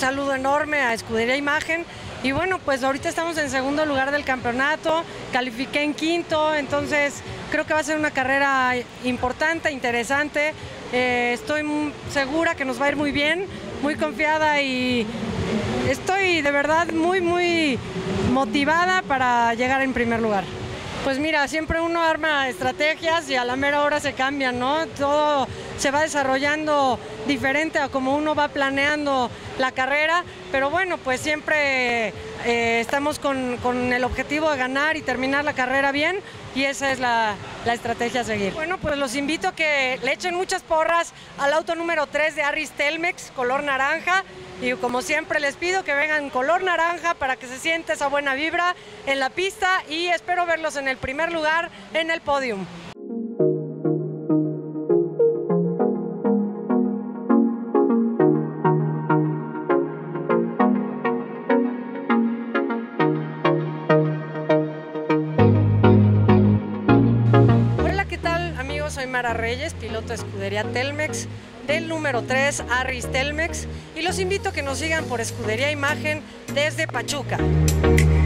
saludo enorme a Escudería Imagen. Y bueno, pues ahorita estamos en segundo lugar del campeonato, califiqué en quinto, entonces creo que va a ser una carrera importante, interesante. Estoy segura que nos va a ir muy bien, muy confiada y estoy de verdad muy motivada para llegar en primer lugar. Pues mira, siempre uno arma estrategias y a la mera hora se cambian, ¿no? Todo se va desarrollando diferente a como uno va planeando la carrera, pero bueno, pues siempre estamos con el objetivo de ganar y terminar la carrera bien, y esa es la estrategia a seguir. Bueno, pues los invito a que le echen muchas porras al auto número 3 de Harris Telmex, color naranja, y como siempre les pido que vengan color naranja para que se siente esa buena vibra en la pista, y espero verlos en el primer lugar en el podium. Soy Mara Reyes, piloto de Escudería Telmex, del número 3 Harris Telmex, y los invito a que nos sigan por Escudería Imagen desde Pachuca.